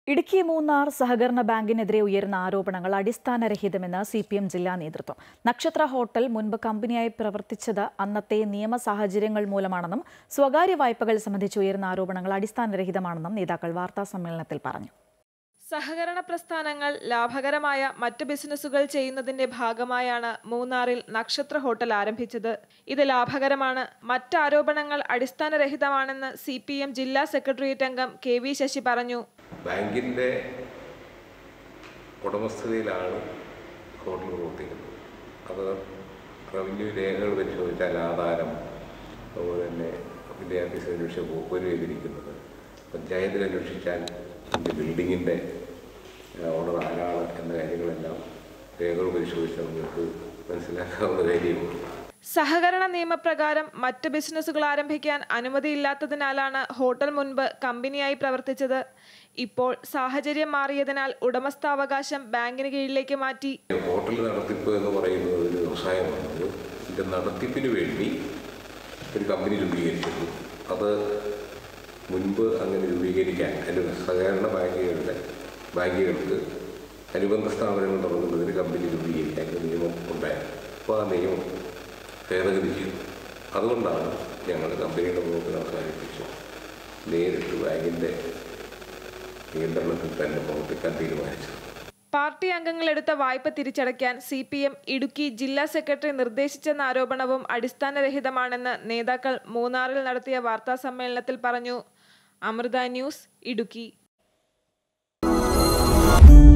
ഇടുക്കി മൂന്നാർ സഹകരണ ബാങ്കിനെതിരെ ഉയർന്ന ആരോപണങ്ങൾ അടിസ്ഥാനരഹിതമെന്ന് സിപിഎം ജില്ലാ നേതൃത്വം. നക്ഷത്ര ഹോട്ടൽ മുൻപ് കമ്പനിയായി പ്രവർത്തിച്ചത് അന്നത്തെ നിയമ സാഹചര്യങ്ങൾ മൂലമാണെന്നും സ്വകാര്യ വായ്പകൾ സംബന്ധിച്ച് ഉയർന്ന ആരോപണങ്ങൾ അടിസ്ഥാനരഹിതമാണെന്നും നേതാക്കൾ വാർത്താസമ്മേളനത്തിൽ പറഞ്ഞു. സഹകരണ പ്രസ്ഥാനങ്ങൾ ലാഭകരമായ മറ്റ് ബിസിനസ്സുകൾ ചെയ്യുന്നതിന്റെ ഭാഗമായാണ് മൂന്നാറിൽ നക്ഷത്ര ഹോട്ടൽ ആരംഭിച്ചത്. ഇത് ലാഭകരമാണ്. മറ്റ് ആരോപണങ്ങൾ അടിസ്ഥാനരഹിതമാണെന്ന് സിപിഎം ജില്ലാ സെക്രട്ടേറിയറ്റ് അംഗം കെ.വി. ശശി പറഞ്ഞു. ബാങ്കിന്റെ ഉടമസ്ഥതയിലാണ് ഹോട്ടൽ പ്രവർത്തിക്കുന്നത്. അത് റവന്യൂ രേഖകൾ പരിശോധിച്ചാൽ ആധാരം, അതുപോലെ തന്നെ വിദ്യാഭ്യാസ അന്വേഷിച്ച പോക്കുവരവ് ചെയ്തിരിക്കുന്നത്, പഞ്ചായത്തിൽ അന്വേഷിച്ചാൽ ബിൽഡിങ്ങിൻ്റെ ഓണർ ആരാണ് എന്ന കാര്യങ്ങളെല്ലാം രേഖകൾ പരിശോധിച്ചാൽ നിങ്ങൾക്ക് മനസ്സിലാക്കാവുന്ന കാര്യമുള്ളൂ. സഹകരണ നിയമപ്രകാരം മറ്റ് ബിസിനസ്സുകൾ ആരംഭിക്കാൻ അനുമതിയില്ലാത്തതിനാലാണ് ഹോട്ടൽ മുൻപ് കമ്പനിയായി പ്രവർത്തിച്ചത്. ഇപ്പോൾ സാഹചര്യം മാറിയതിനാൽ ഉടമസ്ഥാവകാശം ബാങ്കിന് കീഴിലേക്ക് മാറ്റി. ഹോട്ടൽ നടത്തിപ്പ് എന്ന് പറയുന്നത് ഒരു വ്യവസായമാണ്. ഇതിൻ്റെ നടത്തിപ്പിന് വേണ്ടി ഒരു കമ്പനി രൂപീകരിച്ചിരുന്നു. അത് മുൻപ് അങ്ങനെ രൂപീകരിക്കാൻ സഹകരണ ബാങ്കുകൾക്ക് അനുബന്ധ സ്ഥാപനങ്ങൾ തുടങ്ങുന്നതിന് കമ്പനി രൂപീകരിക്കാൻ നിയമം ഉണ്ടായിരുന്നു. അപ്പോൾ ആ നിയമം ഭേദഗതി ചെയ്തു. അതുകൊണ്ടാണ് ഞങ്ങൾ കമ്പനിയുടെ പ്രവർത്തനം അവസാനിപ്പിച്ച് നേരിട്ട് ബാങ്കിൻ്റെ നിയന്ത്രണത്തിൽ തന്നെ പ്രവർത്തിക്കാൻ തീരുമാനിച്ചത്. പാർട്ടി അംഗങ്ങൾ എടുത്ത വായ്പ തിരിച്ചടയ്ക്കാൻ സിപിഎം ഇടുക്കി ജില്ലാ സെക്രട്ടറി നിർദ്ദേശിച്ചെന്ന ആരോപണവും അടിസ്ഥാനരഹിതമാണെന്ന് നേതാക്കൾ മൂന്നാറിൽ നടത്തിയ വാർത്താസമ്മേളനത്തിൽ പറഞ്ഞു. അമൃത ന്യൂസ്, ഇടുക്കി.